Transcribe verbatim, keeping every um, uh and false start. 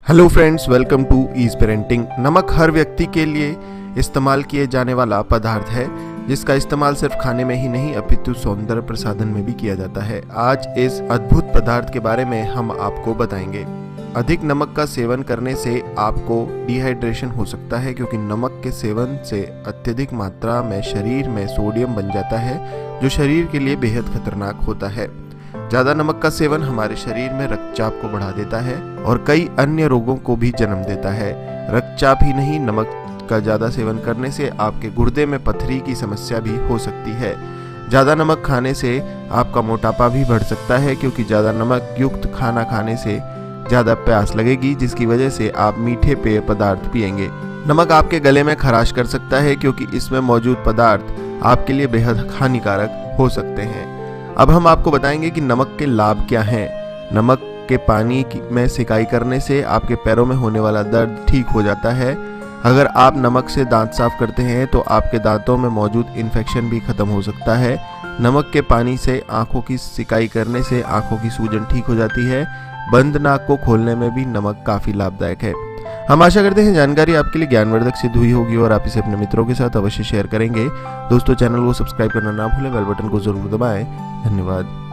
Hello friends, welcome to easy parenting. नमक हर व्यक्ति के लिए इस्तेमाल किए जाने वाला पदार्थ है जिसका इस्तेमाल सिर्फ खाने में ही नहीं अपितु सौंदर्य प्रसाधन में भी किया जाता है। आज इस अद्भुत पदार्थ के बारे में हम आपको बताएंगे। अधिक नमक का सेवन करने से आपको डिहाइड्रेशन हो सकता है, क्योंकि नमक के सेवन से अत्यधिक मात्रा में शरीर में सोडियम बन जाता है जो शरीर के लिए बेहद खतरनाक होता है। ज्यादा नमक का सेवन हमारे शरीर में रक्तचाप को बढ़ा देता है और कई अन्य रोगों को भी जन्म देता है। रक्तचाप ही नहीं, नमक का ज्यादा सेवन करने से आपके गुर्दे में पथरी की समस्या भी हो सकती है। ज्यादा नमक खाने से आपका मोटापा भी बढ़ सकता है, क्योंकि ज्यादा नमक युक्त खाना खाने से ज्यादा प्यास लगेगी, जिसकी वजह से आप मीठे पेय पदार्थ पिएंगे। नमक आपके गले में खराश कर सकता है, क्योंकि इसमें मौजूद पदार्थ आपके लिए बेहद हानिकारक हो सकते हैं। अब हम आपको बताएंगे कि नमक के लाभ क्या हैं। नमक के पानी में सिकाई करने से आपके पैरों में होने वाला दर्द ठीक हो जाता है। अगर आप नमक से दांत साफ करते हैं तो आपके दांतों में मौजूद इन्फेक्शन भी खत्म हो सकता है। नमक के पानी से आंखों की सिकाई करने से आंखों की सूजन ठीक हो जाती है। बंद नाक को खोलने में भी नमक काफ़ी लाभदायक है। हम आशा करते हैं जानकारी आपके लिए ज्ञानवर्धक सिद्ध हुई होगी और आप इसे अपने मित्रों के साथ अवश्य शेयर करेंगे। दोस्तों, चैनल को सब्सक्राइब करना ना भूलें, बेल बटन को जरूर दबाएं। धन्यवाद।